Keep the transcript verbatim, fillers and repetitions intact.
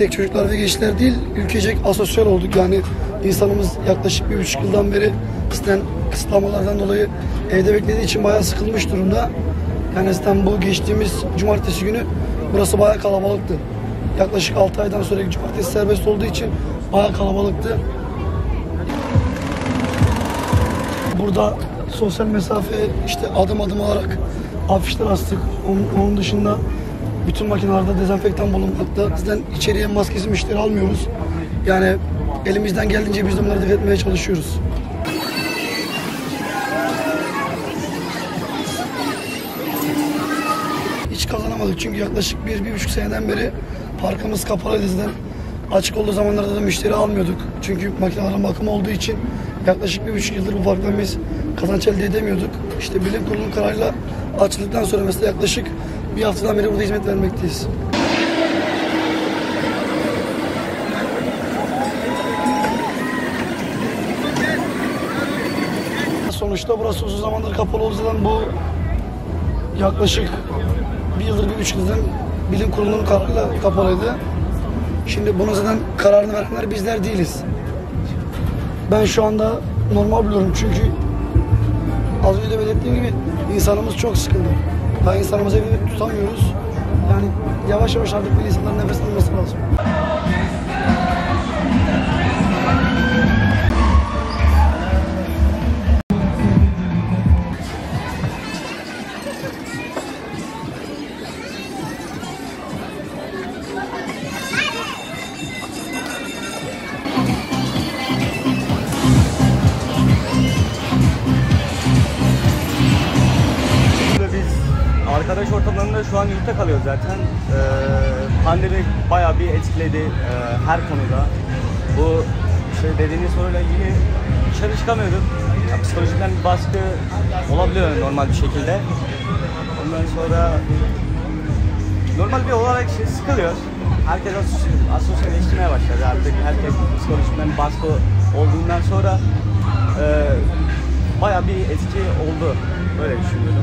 tek çocuklar ve gençler değil, ülkecek asosyal olduk. Yani insanımız yaklaşık bir buçuk yıldan beri zaten kısıtlamalardan dolayı evde beklediği için bayağı sıkılmış durumda. Yani zaten bu geçtiğimiz cumartesi günü burası bayağı kalabalıktı. Yaklaşık altı aydan sonra cumartesi serbest olduğu için bayağı kalabalıktı. Burada sosyal mesafe işte adım adım olarak afişler astık. Onun, onun dışında bütün makinelerde dezenfektan bulunmakta. Zaten içeriye maskesiz müşteri almıyoruz. Yani elimizden geldiğince biz de bunları dikkat etmeye çalışıyoruz. Hiç kazanamadık çünkü yaklaşık bir, bir buçuk seneden beri parkımız kapalıydı zaten. Açık olduğu zamanlarda da müşteri almıyorduk. Çünkü makinelerin bakımı olduğu için yaklaşık bir buçuk yıldır bu parktan biz kazanç elde edemiyorduk. İşte bilim kurulunun kararıyla açıldıktan sonra mesela yaklaşık bir haftadan beri burada hizmet vermekteyiz. Sonuçta burası uzun zamandır kapalı olduğu zaman bu yaklaşık bir yıldır, bir buçuk yıldır bilim kurulunun kararıyla kapalıydı. Şimdi bunun zaten kararını verenler bizler değiliz. Ben şu anda normal buluyorum çünkü az önce de belirttiğim gibi insanımız çok sıkıldı. Daha insanımızı evde tutamıyoruz. Yani yavaş yavaş artık bir insanların nefes alması lazım. Arkadaş ortamlarında şu an yurtta kalıyoruz zaten. Ee, pandemi bayağı bir etkiledi e, her konuda. Bu işte dediğiniz soruyla ilgili dışarı çıkamıyorduk. Ya, psikolojikten bir baskı olabiliyor normal bir şekilde. Ondan sonra normal bir olarak şey, sıkılıyor. Herkes asosyalleşmeye başladı artık. Herkes psikolojikten bir baskı olduğundan sonra e, bayağı bir etki oldu. Böyle düşünüyorum.